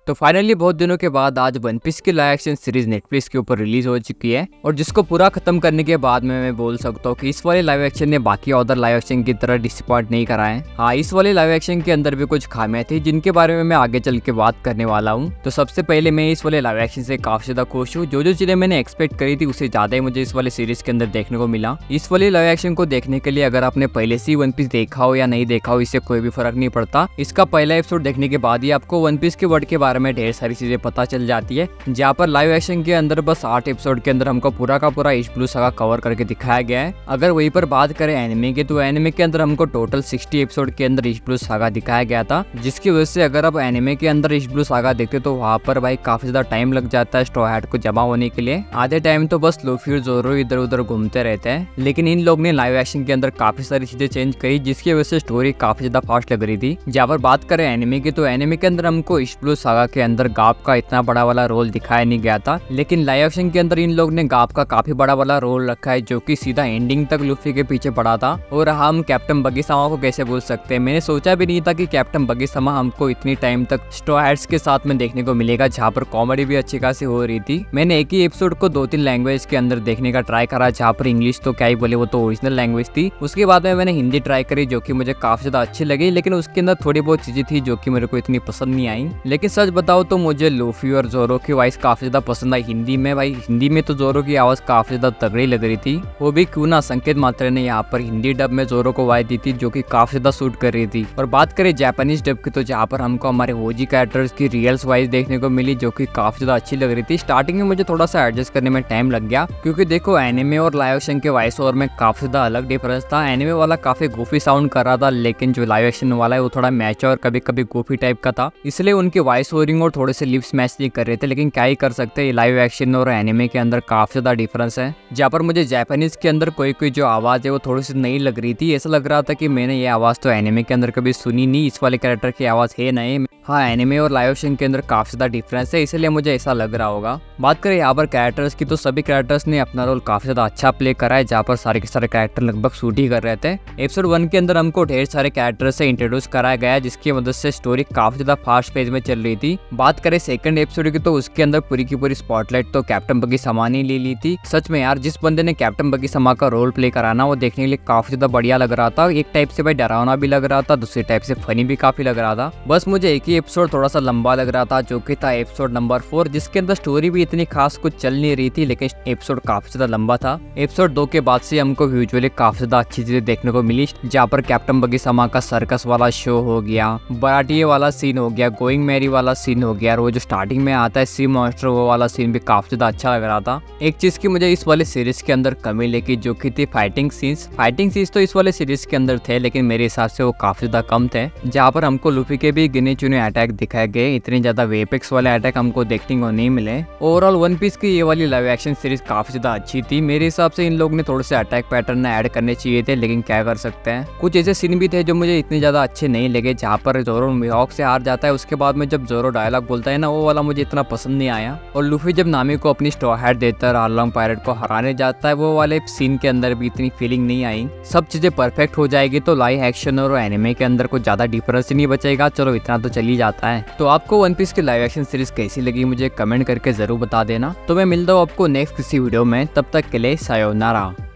तो फाइनली बहुत दिनों के बाद आज वन पीस की लाइव एक्शन सीरीज नेटफ्लिक्स के ऊपर रिलीज हो चुकी है और जिसको पूरा खत्म करने के बाद में मैं बोल सकता हूँ कि इस वाले लाइव एक्शन ने बाकी अदर लाइव एक्शन की तरह डिसअपॉइंट नहीं करा है। हाँ, इस वाले लाइव एक्शन के अंदर भी कुछ खामियां थी जिनके बारे में मैं आगे चल के बात करने वाला हूँ। तो सबसे पहले मैं इस वाले लाइव एक्शन से काफी ज्यादा खुश हूँ। जो चीजें मैंने एक्सपेक्ट करी थी उससे ज्यादा ही मुझे इस वाले सीरीज के अंदर देखने को मिला। इस वाले लाइव एक्शन को देखने के लिए अगर आपने पहले से ही वन पीस देखा हो या नहीं देखा हो इससे कोई भी फर्क नहीं पड़ता। इसका पहला एपिसोड देखने के बाद ही आपको वन पीस के वर्ल्ड के बारे में ढेर सारी चीजें पता चल जाती है। जहाँ पर लाइव एक्शन के अंदर बस 8 एपिसोड के अंदर हमको पूरा का पूरा ईस्ट ब्लू सागा कवर करके दिखाया गया है। अगर वहीं पर बात करें एनिमे की तो एनिमे के अंदर हमको टोटल 60 एपिसोड के अंदर ईस्ट ब्लू सागा दिखाया गया था, जिसकी वजह से अगर आप एनिमे के अंदर ईस्ट ब्लू सागा देखते तो वहाँ पर भाई काफी ज्यादा टाइम लग जाता है स्ट्रॉ हैट को जमा होने के लिए। आधे टाइम तो बस लूफी और जोरो इधर उधर घूमते रहते हैं, लेकिन इन लोग ने लाइव एक्शन के अंदर काफी सारी चीजें चेंज करी जिसकी वजह से स्टोरी काफी ज्यादा फास्ट लग रही थी। जहाँ पर बात करें एनिमे की तो एनिमे के अंदर हमको ईस्ट ब्लू सागा के अंदर गाप का इतना बड़ा वाला रोल दिखाया नहीं गया था, लेकिन लाइव एक्शन के अंदर इन लोग ने गाप का काफी बड़ा वाला रोल रखा है जो कि सीधा एंडिंग तक लूफी के पीछे पड़ा था। और हम कैप्टन बगीसामा को कैसे भूल सकते हैं। मैंने सोचा भी नहीं था कि कैप्टन बगीसामा हमको इतनी टाइम तक स्ट्रॉ हैट्स के साथ में देखने को मिलेगा, जहाँ पर कॉमेडी भी अच्छी खासी हो रही थी। मैंने एक ही एपिसोड को 2-3 लैंग्वेज के अंदर देखने का ट्राई करा, जहाँ पर इंग्लिश तो क्या ही बोले वो तो ओरिजिनल लैंग्वेज थी। उसके बाद में मैंने हिंदी ट्राई करी जो कि मुझे काफी ज्यादा अच्छी लगी, लेकिन उसके अंदर थोड़ी बहुत चीजें थी जो कि मेरे को इतनी पसंद नहीं आई। लेकिन सच बताओ तो मुझे लूफी और जोरो की वॉइस काफी ज्यादा पसंद आई हिंदी में। भाई हिंदी में तो जोरो की आवाज काफी ज्यादा तगड़ी लग रही थी। वो भी क्यों ना संकेत मात्रा ने यहाँ पर हिंदी डब में जोरो को वॉइस दी थी जो कि काफी ज्यादा सूट कर रही थी। और बात करें जापानीज डब की तो जहाँ पर हमको हमारे ओजी कैरेक्टर्स की रियल्स वॉइस देखने को मिली जो कि काफी ज्यादा अच्छी लग रही थी। स्टार्टिंग में मुझे थोड़ा सा एडजस्ट करने में टाइम लग गया क्योंकि देखो एनिमे और लाइव एक्शन के वॉइस ओवर में काफी ज्यादा अलग डिफरेंस था। एनिमे वाला काफी गोफी साउंड कर रहा था, लेकिन जो लाइव एक्शन वाला है वो थोड़ा मैच और कभी कभी गोफी टाइप का था, इसलिए उनकी वॉइस ओवरिंग और थोड़े से लिप्स मैच नहीं कर रहे थे। लेकिन क्या ही कर सकते हैं, लाइव एक्शन और एनिमे के अंदर काफी ज्यादा डिफरेंस है। जहाँ पर मुझे जापानीज के अंदर कोई जो आवाज है वो थोड़ी सी नई लग रही थी। ऐसा लग रहा था कि मैंने ये आवाज तो एनिमे के अंदर कभी सुनी नहीं, इस वाले कैरेक्टर की आवाज है नए। हाँ, एनिमे और लाइव एक्शन के अंदर काफी ज्यादा डिफरेंस है, इसलिए मुझे ऐसा लग रहा होगा। बात करें यहाँ पर कैरेक्टर्स की तो सभी कैरेक्टर्स ने अपना रोल काफी ज्यादा अच्छा प्ले करा है, जहाँ पर सारे के सारे कैरेक्टर लगभग शूट ही कर रहे थे। एपिसोड 1 के अंदर हमको ढेर सारे कैरेक्टर से इंट्रोड्यूस कराया गया जिसकी मदद से स्टोरी काफी ज्यादा फास्ट पेज में चल रही थी। बात करें सेकंड एपिसोड की तो उसके अंदर पूरी की पूरी स्पॉटलाइट तो कैप्टन बगीसामा ने ले ली थी। सच में यार, जिस बंदे ने कैप्टन बगीसामा का रोल प्ले कराना वो देखने के लिए काफी ज्यादा बढ़िया लग रहा था। एक टाइप से भाई डरावना भी लग रहा था, दूसरे टाइप से फनी भी काफी लग रहा था। बस मुझे एक ही एपिसोड थोड़ा सा लंबा लग रहा था जो कि था एपिसोड नंबर 4, जिसके अंदर स्टोरी भी इतनी खास कुछ चल नहीं रही थी, लेकिन एपिसोड काफी ज्यादा लंबा था। एपिसोड 2 के बाद से हमको विजुअली काफी ज्यादा अच्छी चीजें देखने को मिली, जहाँ पर कैप्टन बगीसामा का सर्कस वाला शो हो गया, बराटिये वाला सीन हो गया, गोइंग मैरी वाला सीन हो गया, और वो जो स्टार्टिंग में आता है सी मॉन्स्टर वो वाला सीन भी काफी ज्यादा अच्छा लग रहा था। एक चीज की मुझे इस वाले सीरीज के अंदर कमी लगी जो कि थी फाइटिंग सीन्स। फाइटिंग सीन्स तो इस वाले सीरीज के अंदर थे, लेकिन मेरे हिसाब से वो काफी ज्यादा कम थे। जहाँ पर हमको लूफी के भी गिने चुने अटैक दिखाए गए, इतने ज्यादा वेपेक्स वाले अटैक हमको देखने को नहीं मिले। ओवरऑल वन पीस की ये वाली लाइव एक्शन सीरीज काफी ज्यादा अच्छी थी। मेरे हिसाब से इन लोग ने थोड़े से अटैक पैटर्न ऐड करने चाहिए थे, लेकिन क्या कर सकते हैं। कुछ ऐसे सीन भी थे जो मुझे इतने ज्यादा अच्छे नहीं लगे, जहाँ पर जोरो मिहॉक से हार जाता है, उसके बाद में जब जोरो डायलॉग बोलता है ना वो वाला मुझे इतना पसंद नहीं आया। और लूफी जब नामी को अपनी स्ट्रॉ हैट देता है आर्लॉन्ग पायरेट को हराने जाता है, वो वाले सीन के अंदर भी इतनी फीलिंग नहीं आई। सब चीजें परफेक्ट हो जाएगी तो लाइव एक्शन और एनिमे के अंदर कुछ ज्यादा डिफरेंस नहीं बचेगा। चलो इतना तो चल ही जाता है। तो आपको वन पीस की लाइव एक्शन सीरीज कैसी लगी मुझे कमेंट करके जरूर बता देना। तो मैं मिलता हूँ आपको नेक्स्ट किसी वीडियो में, तब तक के लिए सायोनारा।